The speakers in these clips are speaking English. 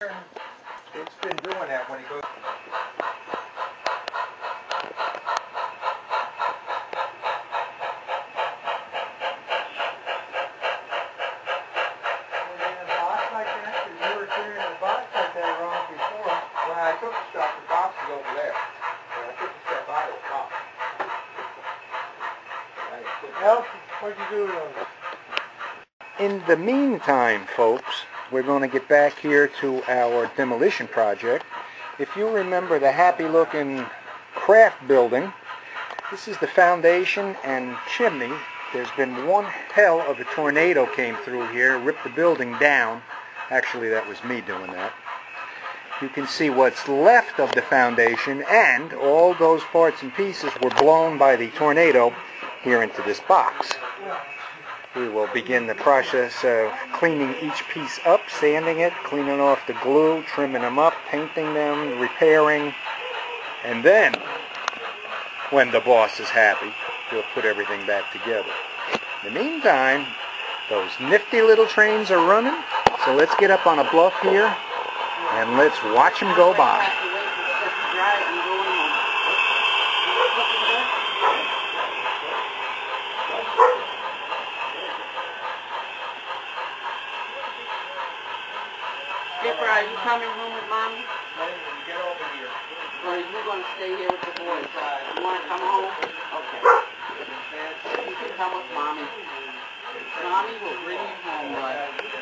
It's been doing that when he goes. I took the stuff, the box is over there. When I took the stuff out of the box. Well, what'd you do with it? In the meantime, folks, we're going to get back here to our demolition project. If you remember the happy-looking craft building, this is the foundation and chimney. There's been one hell of a tornado came through here, ripped the building down. Actually, that was me doing that. You can see what's left of the foundation, and all those parts and pieces were blown by the tornado here into this box. We will begin the process of cleaning each piece up, sanding it, cleaning off the glue, trimming them up, painting them, repairing, and then, when the boss is happy, he'll put everything back together. In the meantime, those nifty little trains are running, so let's get up on a bluff here and let's watch them go by. Skipper, are you coming home with Mommy? Get over here. Or are you going to stay here with the boys? You want to come home? Okay. You can come with Mommy. Mommy will bring you home, bud.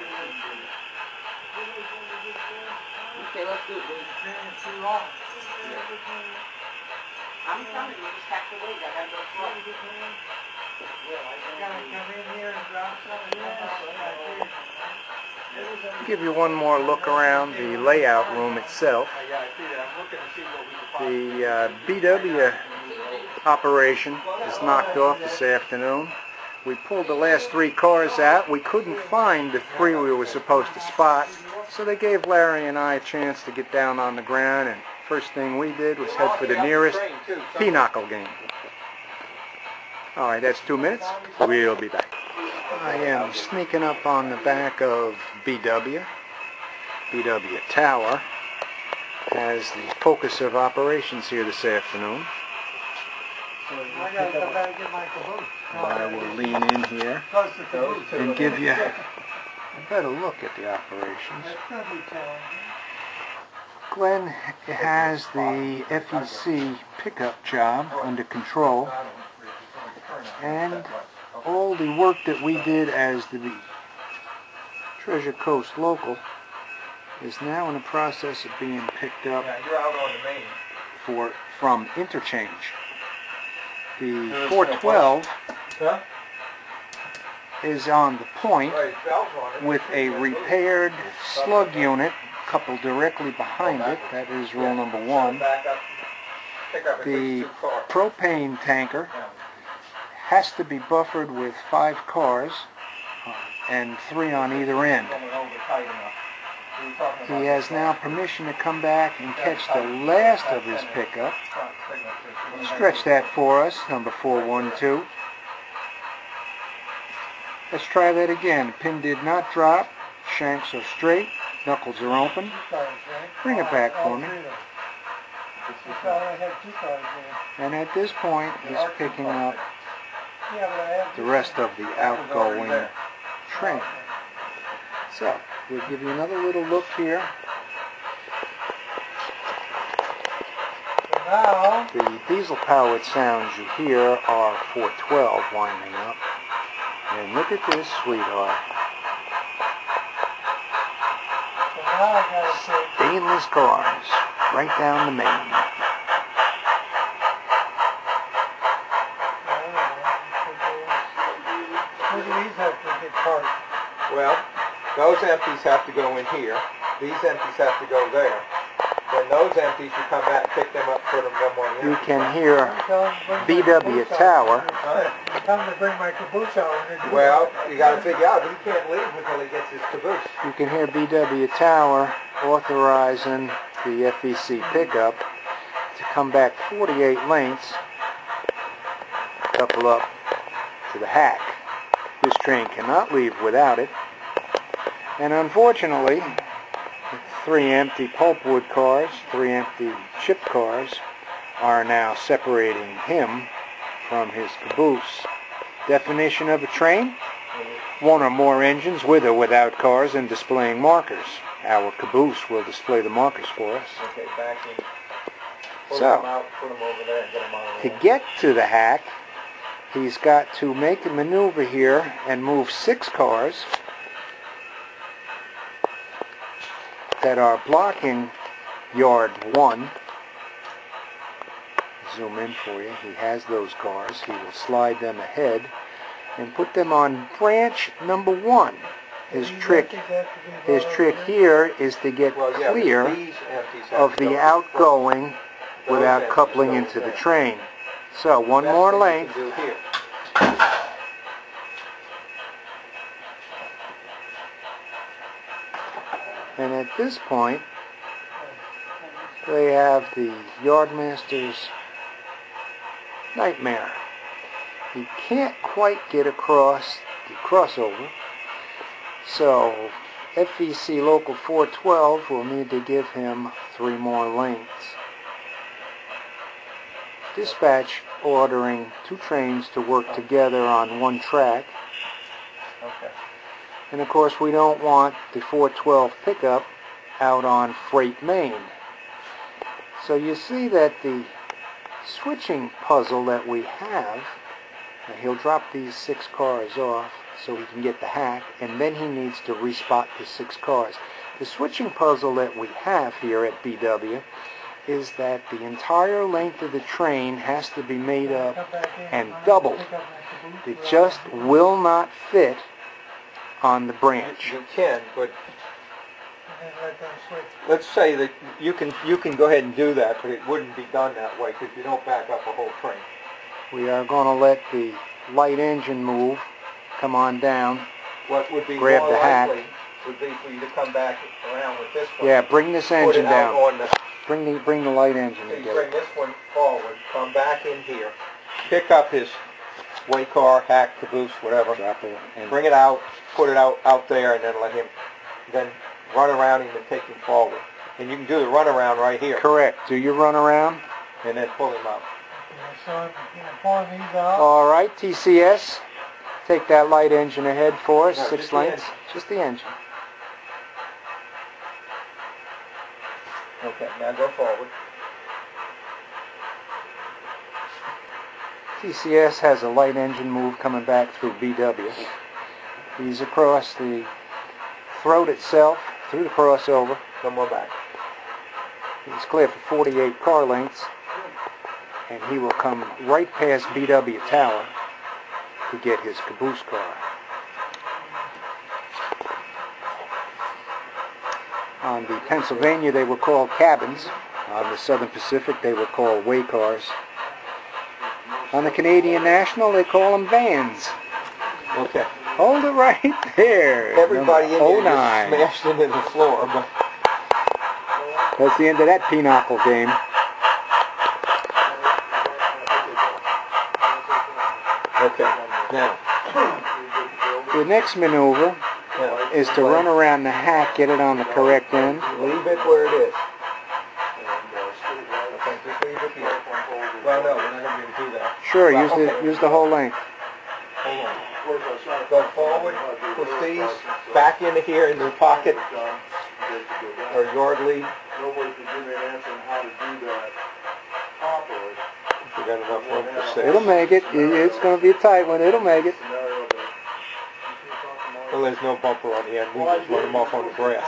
Okay, let's do it. I'm coming. You just have to wait. I got to go slow. You gotta come in here and drop something in. Give you one more look around the layout room itself. The BW operation is knocked off this afternoon. We pulled the last 3 cars out. We couldn't find the 3 we were supposed to spot, so they gave Larry and I a chance to get down on the ground, and first thing we did was head for the nearest pinochle game. Alright, that's 2 minutes. We'll be back. I am sneaking up on the back of BW. BW Tower has the focus of operations here this afternoon. I gotta come back and get my caboose. I will lean in here and give you a better look at the operations. Glenn has the FEC pickup job under control, and all the work that we did as the Treasure Coast local is now in the process of being picked up from interchange. The 412 is on the point with a repaired slug unit coupled directly behind it. That is rule number 1. The propane tanker has to be buffered with 5 cars and 3 on either end. He has now permission to come back and catch the last of his pickup. Stretch that for us, number 412. Let's try that again. Pin did not drop. Shanks are straight. Knuckles are open. Bring it back for me. And at this point, he's picking up the rest of the outgoing train. So, we'll give you another little look here. The diesel-powered sounds you hear are 412 winding up. And look at this, sweetheart. Stainless cars, right down the main. Well, those empties have to go in here. These empties have to go there. Then those empties, you come back and pick them up, put them on the You can hear BW Tower. Come to bring my caboose out. Well, you got to figure out he can't leave until he gets his caboose. You can hear BW Tower authorizing the FEC pickup to come back 48 lengths, couple up to the hack. This train cannot leave without it. And unfortunately, 3 empty pulpwood cars, 3 empty chip cars, are now separating him from his caboose. Definition of a train: 1 or more engines with or without cars and displaying markers. Our caboose will display the markers for us. Okay, back in. Pull So, them out, put them over there and get them on the to get to the hack, he's got to make a maneuver here and move 6 cars that are blocking yard 1. Zoom in for you. He has those cars. He will slide them ahead and put them on branch number 1. His trick here is to get clear of the outgoing without coupling into the train. So, one more length. And at this point, they have the yardmaster's nightmare. He can't quite get across the crossover, so FEC Local 412 will need to give him 3 more lengths. Dispatch ordering 2 trains to work together on 1 track. Okay. And of course we don't want the 412 pickup out on Freight Main. So you see that the switching puzzle that we have, he'll drop these 6 cars off so he can get the hack, and then he needs to respot the 6 cars. The switching puzzle that we have here at BW is that the entire length of the train has to be made up and doubled. It just will not fit on the branch. You can, but let's say that you can go ahead and do that, but it wouldn't be done that way because you don't back up a whole train. We are going to let the light engine move, come on down. What would be Grab more the hack. likely would be for you to come back around with this one. Yeah, bring this Put engine it out down. on the, Bring the light engine so you together. bring this one forward, come back in here, pick up his way car, hack, caboose, whatever. Drop it and Bring it out, put it out there, and then let him, then run around him and take him forward. And you can do the run around right here, correct. Do your run around. and then pull him up. So, pulling these out. All right, TCS. Take that light engine ahead for us, No, 6 just the lengths. engine. Just the engine. Okay, now go forward. TCS has a light engine move coming back through BW. He's across the throat itself, through the crossover. Come on back. He's clear for 48 car lengths, and he will come right past BW Tower to get his caboose car. On the Pennsylvania, they were called cabins. On the Southern Pacific, they were called way cars. On the Canadian National, they call them vans. Okay. Hold it right there. Everybody in Number here just 09. smashed into the floor, but That's the end of that pinochle game. okay. Now, The next maneuver is to run around the hack, get it on the correct end. leave it where it is. Okay, just leave it here. Well, no, we're not going to be able to do that. Sure, Well, use the whole length. Hold on. Go forward, put these back into here in the pocket, or yard lead. Nobody could give me an answer on how to do that properly. We got enough room for 6. It'll make it. It's going to be a tight one. It'll make it. Scenario that Well, there's no bumper on the end. We just run them off on the grass.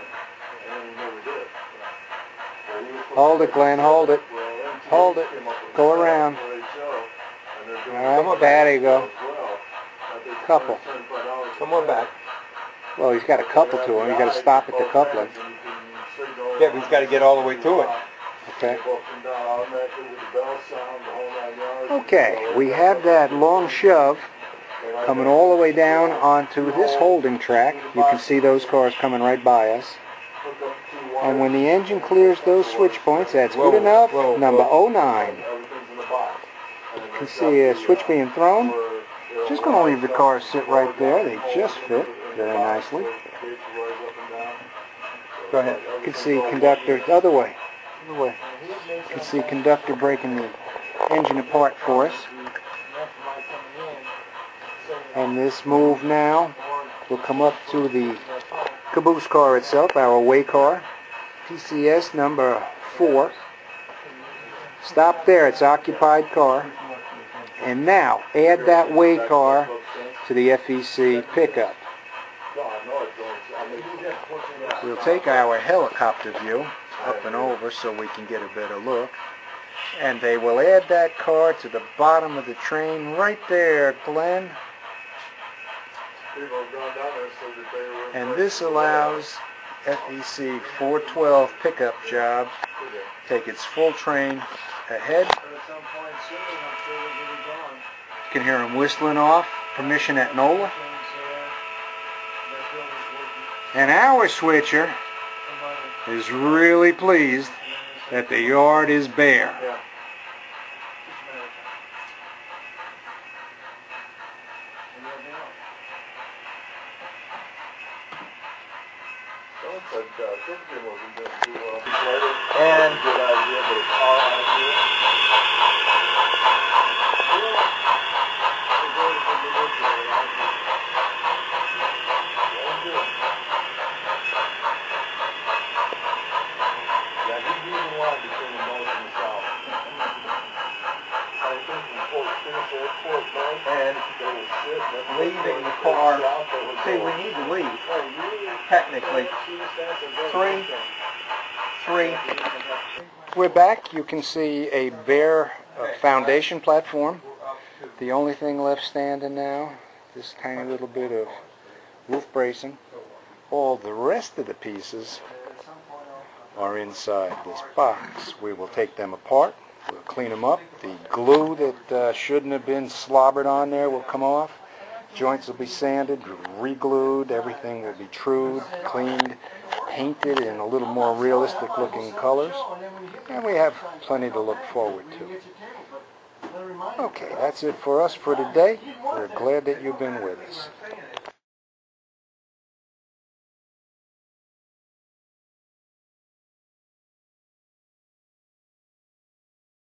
Hold it, Glenn. Hold it. Hold it. Go around. All right, there you go. Couple. Come on back. Well, he's got a couple to him. He's got to stop at the coupling. Yeah, but he's got to get all the way to it. Okay. Okay, we have that long shove coming all the way down onto this holding track. You can see those cars coming right by us. And when the engine clears those switch points, that's good enough. Number 09. You can see a switch being thrown. Just going to leave the cars sit right there. They just fit very nicely. Go ahead. You can see conductor, the other way. Other way. You can see conductor breaking the engine apart for us. And this move now will come up to the caboose car itself, our way car. PCS number 4. Stop there, it's occupied car. And now, add that way car to the FEC pickup. We'll take our helicopter view up and over so we can get a better look. And they will add that car to the bottom of the train right there, Glenn. And this allows FEC 412 pickup job take its full train ahead. You can hear them whistling off, permission at NOLA. And our switcher is really pleased that the yard is bare. And leaving the car, see, we need to leave, technically, 3. We're back. You can see a bare foundation platform. The only thing left standing now, this tiny little bit of roof bracing. All the rest of the pieces are inside this box. We will take them apart. We'll clean them up. The glue that shouldn't have been slobbered on there will come off. Joints will be sanded, re-glued. Everything will be trued, cleaned, painted in a little more realistic looking colors. And we have plenty to look forward to. Okay, that's it for us for today. We're glad that you've been with us.